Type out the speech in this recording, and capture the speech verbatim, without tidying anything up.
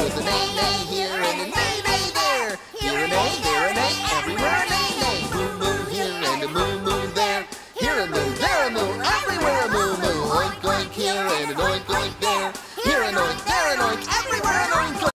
There's a neigh, neigh here and a neigh, neigh there. Here a neigh, there a neigh, everywhere a neigh, neigh. Moo, moo here and a moo, moo there. Here a moo, there a moo, everywhere a moo, moo. Oink, oink here and an oink, oink there. Here an oink, there an oink, everywhere an oink, oink.